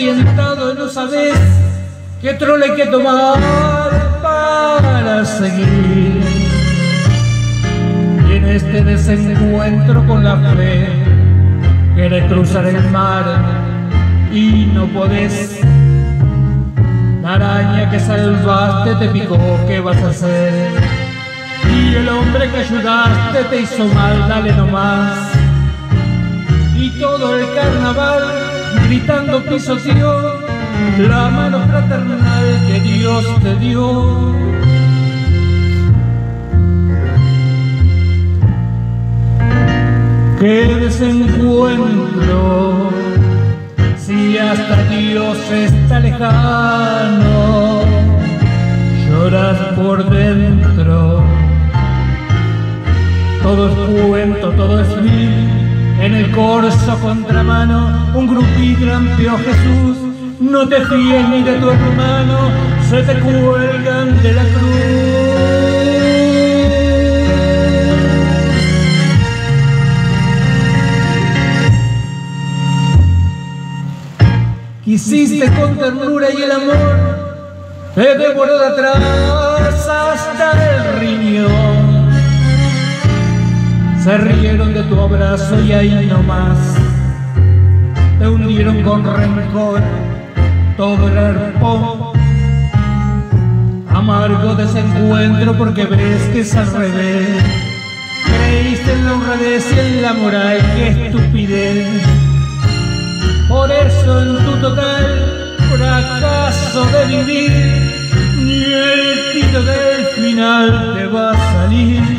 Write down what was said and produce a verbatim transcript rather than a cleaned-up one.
desorientado, no sabes qué trole hay que tomar para seguir. Y en este desencuentro con la fe, querés cruzar el mar y no podés. La araña que salvaste te picó, ¿qué vas a hacer? Y el hombre que ayudaste te hizo mal, dale nomás. Y todo el carnaval gritando pisoteó la mano fraternal que Dios te dio. ¡Qué desencuentro! Si hasta Dios está lejano, lloras por dentro. Todo es cuento, todo es vil. En el corso contramano un grupí trampeó Jesús. No te fíes ni de tu hermano, se te cuelgan de la cruz. Quisiste con ternura y el amor te devoró de atrás hasta el riñón. Se rieron de tu abrazo y ahí nomás te hundieron con rencor todo el arpón. Amargo desencuentro porque ves que es al revés. Creíste en la honradez y en la moral, qué estupidez. Por eso en tu total fracaso de vivir, ni el tiro del final te va a salir.